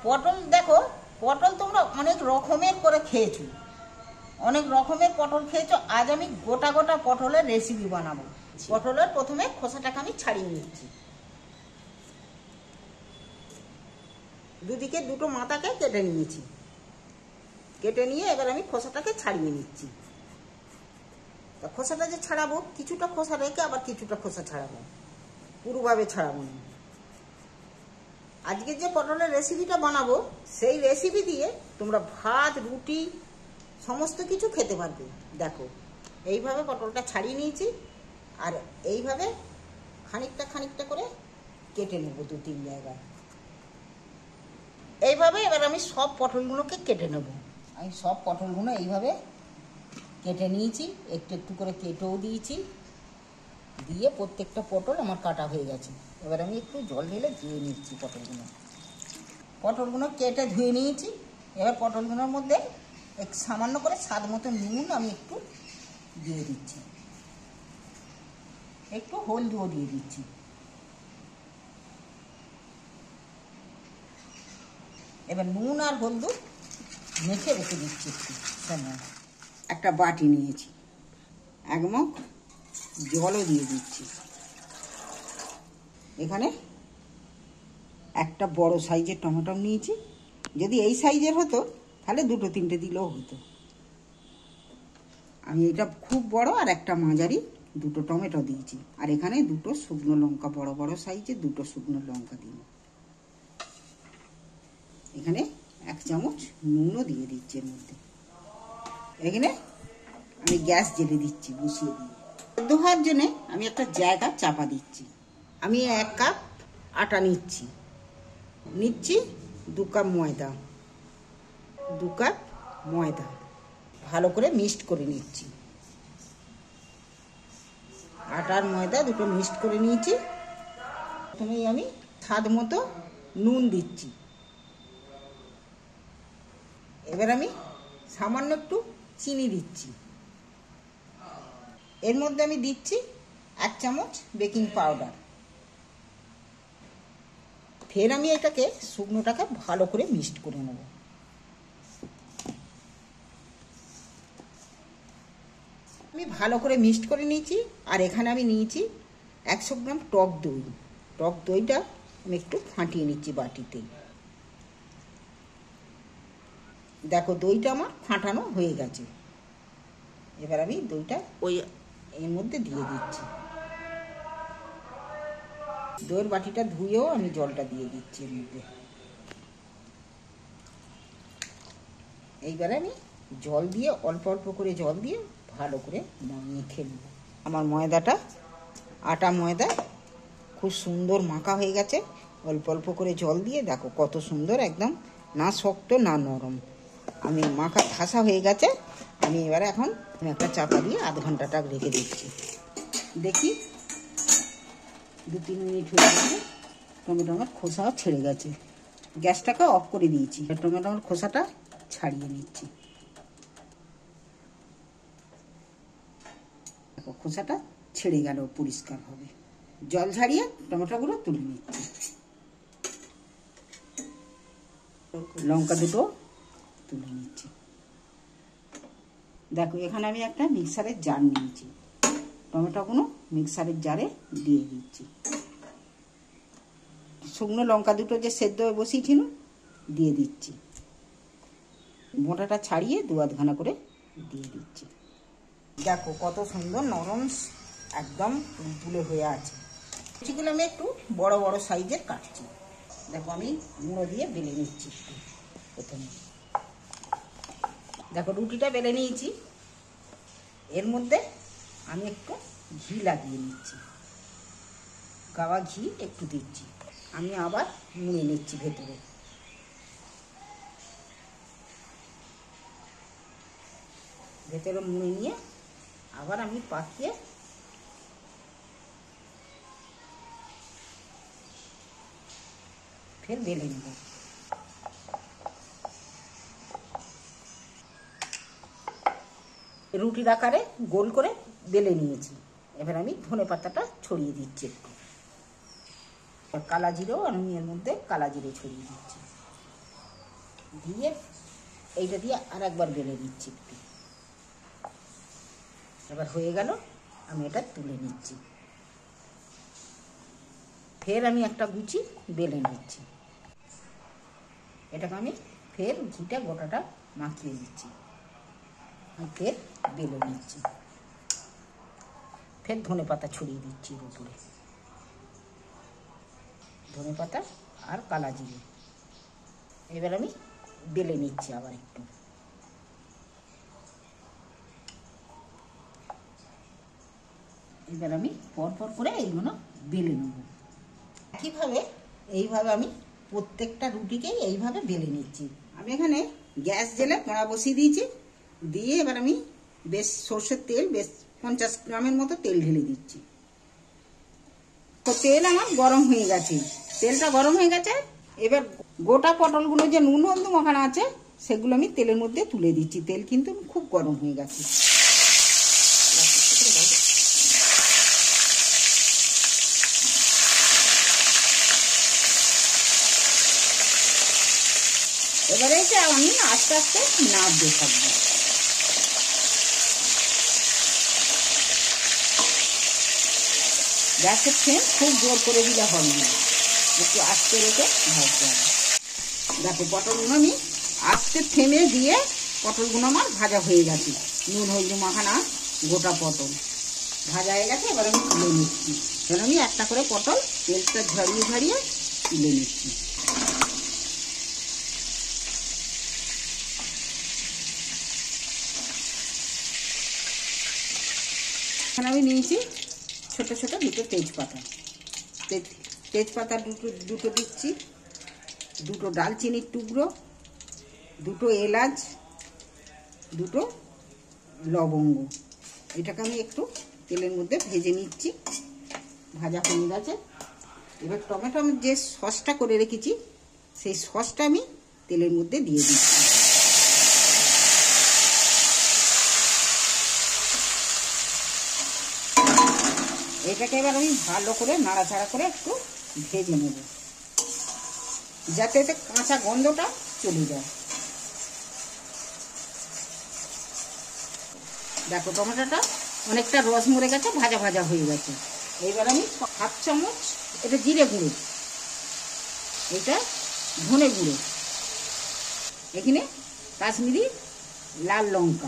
পটল দেখো, পটল তোমরা অনেক রকমের করে খেয়েছো, অনেক রকমের পটল খেয়েছো। আজ আমি গোটা গোটা পটলের রেসিপি বানাবো। পটলের প্রথমে খোসাটাকে আমি ছাড়িয়ে নিচ্ছি, দুদিকে দুটো মাথাকে কেটে নিয়েছি। কেটে নিয়ে এবার আমি খোসাটাকে ছাড়িয়ে নিচ্ছি। তা খোসাটা যে ছাড়াবো, কিছুটা খোসা রেখে আবার কিছুটা খোসা ছাড়াবো, পুরোভাবে ছাড়াবো না। আজকে যে পটলের রেসিপিটা বানাবো, সেই রেসিপি দিয়ে তোমরা ভাত, রুটি সমস্ত কিছু খেতে পারবে। দেখো, এইভাবে পটলটা ছাড়িয়ে নিয়েছি, আর এইভাবে খানিকটা খানিকটা করে কেটে নেব 2-3 জায়গায়। এইভাবে এবার আমি সব পটলগুলোকে কেটে নেব। আমি সব পটলগুলো এইভাবে কেটে নিয়েছি, একটু একটু করে কেটেও দিয়েছি। দিয়ে প্রত্যেকটা পটল আমার কাটা হয়ে গেছে। এবার আমি একটু জল ঢেলে ধুয়ে নিচ্ছি পটলগুলো কেটে ধুয়ে নিয়েছি। এবার পটলগুলোর মধ্যে সামান্য করে স্বাদ মতো নুন আমি একটু দিয়ে দিচ্ছি, একটু হলদিও দিয়ে দিচ্ছি। এবার নুন আর হলদি মেখে রেখে দিচ্ছি একটু সময়। একটা বাটি নিয়েছি, 1 মগ জলও দিয়ে দিচ্ছি। এখানে একটা বড় সাইজের টমেটো নিয়েছি। যদি এই সাইজের হতো তাহলে 2-3টে দিলেও হতো। আমি এটা খুব বড় আর একটা মাঝারি 2টো টমেটো দিয়েছি। আর এখানে 2টো শুকনো লঙ্কা, বড় বড় সাইজের 2টো শুকনো লঙ্কা দিই। এখানে 1 চামচ নুনও দিয়ে দিচ্ছি এর মধ্যে। এখানে আমি গ্যাস জ্বেলে দিচ্ছি, বসিয়ে দিয়ে সেদ্ধ হওয়ার জন্যে আমি একটা জায়গা চাপা দিচ্ছি। আমি 1 কাপ আটা নিচ্ছি 2 কাপ ময়দা, 2 কাপ ময়দা ভালো করে মিক্সড করে নিচ্ছি। আটা আর ময়দা দুটো মিক্সড করে নিয়েছি। প্রথমেই আমি স্বাদ মতো নুন দিচ্ছি। এবার আমি সামান্য একটু চিনি দিচ্ছি। এর মধ্যে আমি দিচ্ছি 1 চামচ বেকিং পাউডার। ফের আমি এটাকে শুকনোটাকে ভালো করে মিক্সড করে নেব। আমি ভালো করে মিক্সড করে নিয়েছি। আর এখানে আমি নিয়েছি 100 গ্রাম টক দই। টক দইটা আমি একটু ফাটিয়ে নিচ্ছি বাটিতে। দেখো, দইটা আমার ফাটানো হয়ে গেছে। এবার আমি দইটা এর মধ্যে দিয়ে দিচ্ছি। দইয়ের বাটিটা ধুয়েও আমি জলটা দিয়ে দিচ্ছি এর মধ্যে। এইবারে আমি জল দিয়ে অল্প অল্প করে জল দিয়ে ভালো করে মেখে নেব। আমার ময়দাটা, আটা ময়দা খুব সুন্দর মাখা হয়ে গেছে। অল্প অল্প করে জল দিয়ে দেখো কত সুন্দর, একদম না শক্ত না নরম। আমি মাখা ঠাসা হয়ে গেছে। আমি এবারে এখন একটা চাপা দিয়ে আধ ঘন্টাটা রেখে দিচ্ছি। দেখি 2-3 মিনিট হয়ে গেছে। টমেটোর খোসাও ছেড়ে গেছে। গ্যাসটাকে অফ করে দিয়েছি। টমেটোর খোসাটা ছাড়িয়ে নিচ্ছি। খোসাটা ছেড়ে গেল পরিষ্কার হবে। জল ঝাড়িয়ে টমেটোগুলো তুলে নিচ্ছি। লঙ্কা দুটো তুলে নিচ্ছি। দেখো, এখানে আমি একটা মিক্সারের জার নিয়েছি। টমেটোগুলো মিক্সারের জারে দিয়ে দিচ্ছি। শুকনো লঙ্কা দুটো যে সেদ্ধ হয়ে বসিয়েছিল দিয়ে দিচ্ছি। মোটাটা ছাড়িয়ে 2-2 ঘানা করে দিয়ে দিচ্ছি। দেখো কত সুন্দর নরম, একদম তুলে হয়ে আছে। সেগুলো আমি একটু বড় বড় সাইজের কাটছি। দেখো, আমি গুঁড়ো দিয়ে বেলে নিচ্ছি প্রথমে। দেখো, রুটিটা বেলে নিয়েছি। এর মধ্যে আমি একটু ঘি লাগিয়ে নিচ্ছি। গাওয়া ঘি একটু দিচ্ছি। আমি আবার মুড়ে নিচ্ছি ভেতরে। ভেতরে মুড়ে নিয়ে আবার আমি পাকিয়ে ফের বেলে নেব। রুটির আকারে গোল করে বেলে নিয়েছি। এবার আমি ধনেপাতাটা ছড়িয়ে দিচ্ছি একটু। কালা জিরেও আমি এর মধ্যে কালা জিরে ছড়িয়ে দিচ্ছি। দিয়ে এইটা দিয়ে আর একবার বেলে নিচ্ছি একটু। এবার হয়ে গেল, আমি এটা তুলে নিচ্ছি। ফের আমি একটা গুচি বেলে নিচ্ছি। এটাকে আমি ফের ঘিটা গোটাটা মাখিয়ে দিচ্ছি, ফের বেলে নিচ্ছি। ফের ধনে পাতা ছড়িয়ে দিচ্ছি এর উপরে, ধনে পাতা আর কালা জিরে। এবার আমি বেলে নিচ্ছি আবার একটু। এবার আমি পরপর করে এইগুলো বেলে নেব। এইভাবে আমি প্রত্যেকটা রুটিকেই এইভাবে বেলে নিচ্ছি। আমি এখানে গ্যাস জেলে কড়া বসিয়ে দিয়েছি, দিয়ে এবার আমি বেশ সর্ষের তেল বেশ 50 গ্রামের মতো তেল ঢেলে দিচ্ছি। তো তেল আমার গরম হয়ে গেছে, তেলটা গরম হয়ে গেছে। এবার গোটা পটলগুলো যে নুন হলদু মাখানো আছে সেগুলো আমি তেলের মধ্যে তুলে দিচ্ছি। তেল কিন্তু খুব গরম হয়ে গেছে। এবারে এটা আমি আস্তে আস্তে নাড়তে থাকবো। গ্যাসের ফ্লেম খুব জোর করে দিলে হবে না, একটু আস্তে রেখে ভাজতে হবে। দেখো পটলগুলো আমি আস্তে ফ্লেমে দিয়ে পটলগুলো আমার ভাজা হয়ে গেছে। নুন হলদি মাখানা গোটা পটল ভাজা হয়ে গেছে। এবার আমি তুলে নিচ্ছি। এবার আমি একটা করে পটল তেলটা ঝরিয়ে ঝরিয়ে তুলে নিচ্ছি। এখানে আমি নিয়েছি ছোট ছোট দুটো তেজপাতা, তেজপাতা দুটো দিচ্ছি, দুটো ডালচিনির টুকরো, দুটো এলাচ, দুটো লবঙ্গ। এটাকে আমি একটু তেলের মধ্যে ভেজে নিচ্ছি। ভাজা হয়ে গেছে। এবার টমেটো আমি যে সসটা করে রেখেছি সেই সসটা আমি তেলের মধ্যে দিয়ে দিচ্ছি। এটাকে এবার আমি ভালো করে নাড়াচাড়া করে একটু ভেজে নেব, যাতে এতে কাঁচা গন্ধটা চলে যায়। দেখো টমেটোটা অনেকটা রস মরে গেছে, ভাজা ভাজা হয়ে গেছে। এইবার আমি 1/2 চামচ এটা জিরে গুঁড়ো, এটা ধনে গুঁড়ো, এখানে কাশ্মীরি লাল লঙ্কা,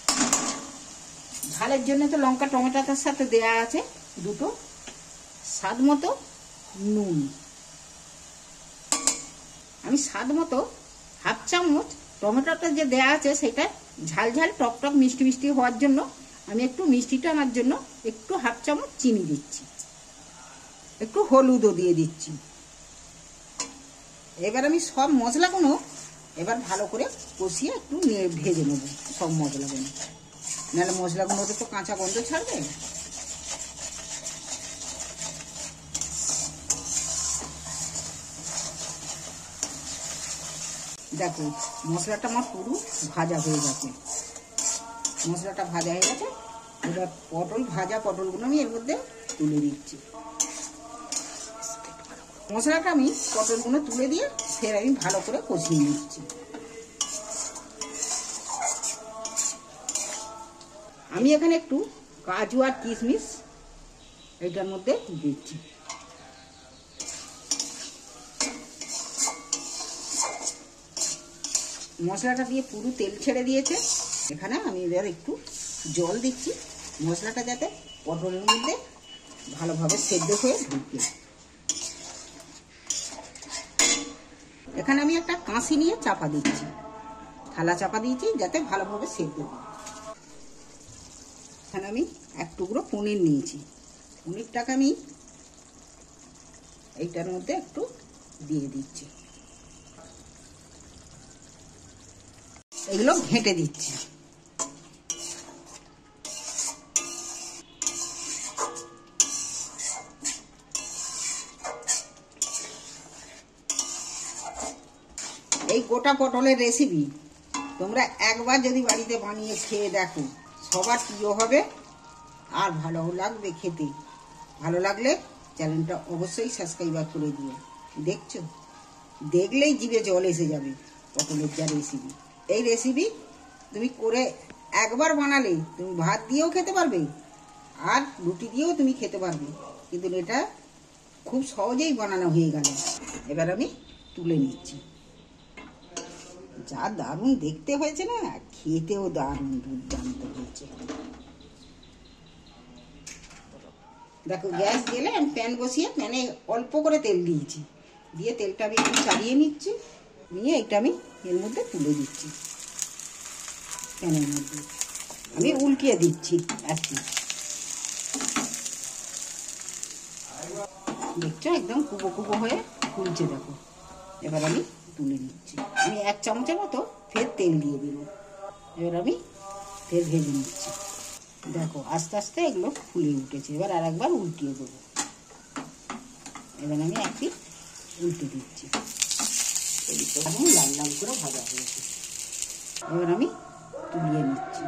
ঝালের জন্য তো লঙ্কা টমেটোটার সাথে দেয়া আছে, দুটো, স্বাদ মতো নুন। আমি স্বাদ মতো 1/2 চামচ টমেটোটা যে দেয়া আছে সেটা ঝাল ঝাল টক টক মিষ্টি মিষ্টি হওয়ার জন্য আমি একটু মিষ্টিটা আনার জন্য একটু 1/2 চামচ চিনি দিচ্ছি, একটু হলুদও দিয়ে দিচ্ছি। এবার আমি সব মশলাগুলো এবার ভালো করে কষিয়ে একটু ভেজে নেব সব মশলাগুলো, নাহলে মশলাগুলোতে তো কাঁচা গন্ধ ছাড়বে। দেখো মশলাটা আমার পুরো ভাজা হয়ে গেছে, মশলাটা ভাজা হয়ে গেছে। এবার ভাজা পটলগুলো আমি এর মধ্যে তুলে দিচ্ছি। মশলাটা আমি পটলগুলো তুলে দিয়ে ফের আমি ভালো করে কষিয়ে নিচ্ছি। আমি এখানে একটু কাজু আর কিশমিশ এইটার মধ্যে দিচ্ছি। মশলাটা দিয়ে পুরো তেল ছেড়ে দিয়েছে। এখানে আমি এবার একটু জল দিচ্ছি, মশলাটা যাতে পটলের মধ্যে ভালোভাবে সেদ্ধ হয়ে ঢুকে। এখানে আমি একটা কাঁচি নিয়ে চাপা দিচ্ছি, থালা চাপা দিয়েছি যাতে ভালোভাবে সেদ্ধ হয়। এখানে আমি 1 টুকরো পনির নিয়েছি, পনিরটাকে আমি এইটার মধ্যে একটু দিয়ে দিচ্ছি, এগুলো ঘেঁটে দিচ্ছি। এই গোটা পটলের রেসিপি তোমরা একবার যদি বাড়িতে বানিয়ে খেয়ে দেখো, সবার প্রিয় হবে আর ভালো লাগবে খেতে। ভালো লাগলে চ্যানেলটা অবশ্যই সাবস্ক্রাইব করে দিও। দেখছো, দেখলেই জিভে জল এসে যাবে। পটলের যা রেসিপি। এই রেসিপি তুমি করে একবার বানালে তুমি ভাত দিয়েও খেতে পারবে আর রুটি দিয়েও তুমি খেতে পারবে, কিন্তু এটা খুব সহজেই বানানো হয়ে গেল। এবার আমি তুলে নিচ্ছি। যা দারুণ দেখতে হয়েছে না, খেতেও দারুণ দুর্দান্ত হয়েছে। দেখো গ্যাস গেলে আমি প্যান বসিয়ে প্যানে অল্প করে তেল দিয়েছি, দিয়ে তেলটা আমি একটু ছাড়িয়ে নিচ্ছি, নিয়ে এটা আমি এর মধ্যে তুলে দিচ্ছি। প্যানের মধ্যে আমি উল্টিয়ে দিচ্ছি একটু। দেখছো একদম কুবো কুবো হয়ে ফুলছে, দেখো। এবার আমি তুলে নিচ্ছি। আমি 1 চামচের মতো ফের তেল দিয়ে দিব। এবার আমি ফের ভেজে নিচ্ছি। দেখো আস্তে আস্তে এগুলো ফুলে উঠেছে। এবার আর একবার উল্টিয়ে দেবো। এবার আমি একটি উল্টে দিচ্ছি। এখন লাল লাল করে ভাজা হয়েছে। এবার আমি তুলিয়ে নিচ্ছি।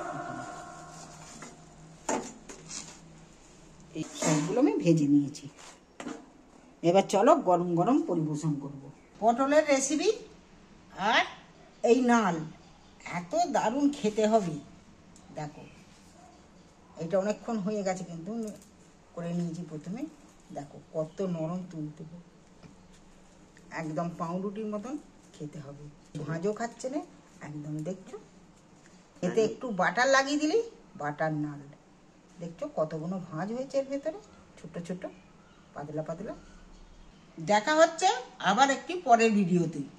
এই সবগুলো আমি ভেজে নিয়েছি। এবার চলো গরম গরম পরিবেশন করব। পটলের রেসিপি আর এই নাল এত দারুণ খেতে হবে। দেখো এটা অনেকক্ষণ হয়ে গেছে, কিন্তু করে নিয়েছি প্রথমে। দেখো কত নরম তুলতুলে, একদম পাউরুটির মতন খেতে হবে। ভাঁজও খাচ্ছে না একদম, দেখছো। এতে একটু বাটার লাগিয়ে দিলেই বাটার নাল। দেখছো কতগুলো ভাঁজ হয়েছে এর ভেতরে, ছোট ছোট পাতলা পাতলা। দেখা হচ্ছে আবার একটি পরের ভিডিওতে।